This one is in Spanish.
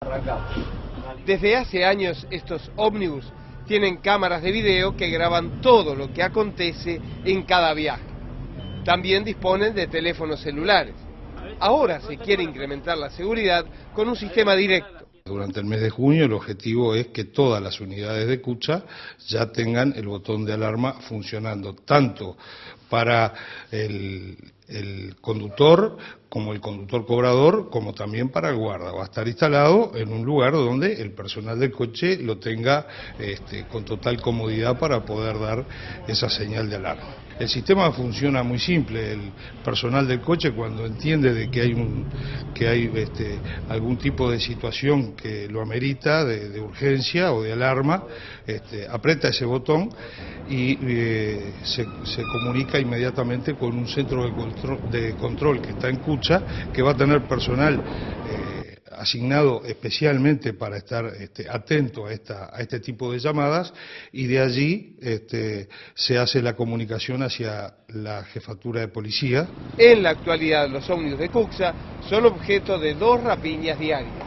Desde hace años estos ómnibus tienen cámaras de video que graban todo lo que acontece en cada viaje. También disponen de teléfonos celulares. Ahora se quiere incrementar la seguridad con un sistema directo. Durante el mes de junio el objetivo es que todas las unidades de Cucha ya tengan el botón de alarma funcionando, tanto para el conductor como el conductor cobrador, como también para el guarda. Va a estar instalado en un lugar donde el personal del coche lo tenga con total comodidad para poder dar esa señal de alarma. El sistema funciona muy simple. El personal del coche, cuando entiende de que hay algún tipo de situación que lo amerita, de urgencia o de alarma, aprieta ese botón y se comunica inmediatamente con un centro de control que está en Cucha, que va a tener personal asignado especialmente para estar atento a este tipo de llamadas, y de allí se hace la comunicación hacia la jefatura de policía. En la actualidad los ómnibus de Cucha son objeto de 2 rapiñas diarias.